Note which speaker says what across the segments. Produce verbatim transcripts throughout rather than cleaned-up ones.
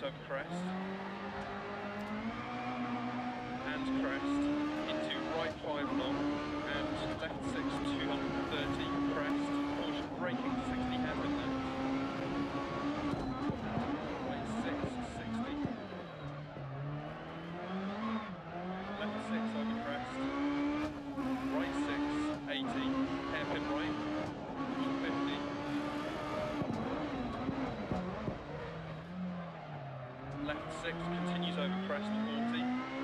Speaker 1: over crest, and crest, into right five long, and left six, two hundred thirty, crest, caution braking to sixty, hairpin left, right six, sixty, left six over crest, right six, eighty, hairpin right, fifty, left six continues over crest, forty,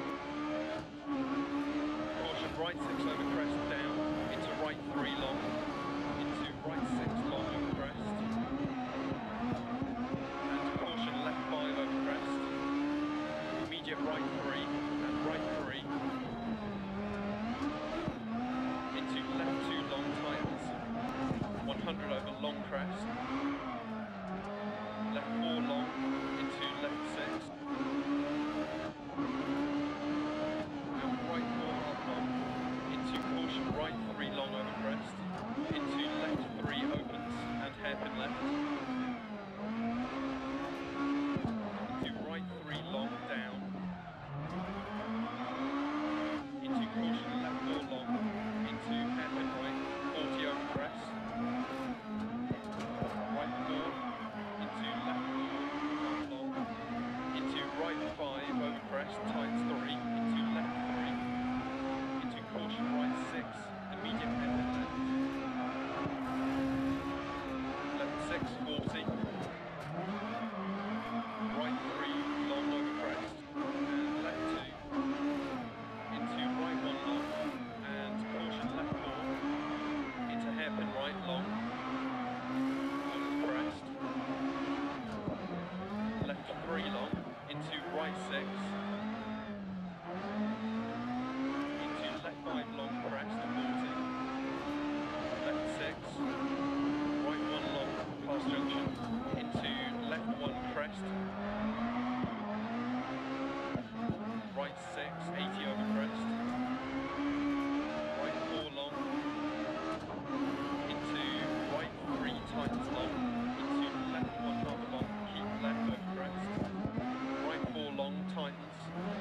Speaker 1: caution right six over crest down, into right three long, into right six long over crest, and caution left five over crest, immediate right three, and right three, into left two long tightens, one hundred over long crest, left four long, into left six, and right four half long, into caution right three long over crest, into left three opens, and hairpin left, into right three long down, into caution left four long, into hairpin right, forty over crest, right four, into left long, into right five over crest, tights three, into left three, into caution right six, immediate hairpin left, left six, forty, right three, long over crest, and left two, into right one long, and caution left four, into hairpin right long, over crest, left three long, into right six, into left five long crest, forty, left six, right one long past junction, into left one crest, right six, eighty over crest, right four long, into right three tightens long, into left one half long, keep left over crest, right four long tightens,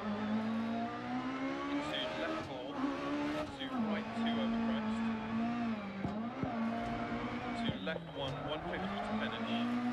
Speaker 1: into left four, into right two over crest, to left one, one fifty to finish,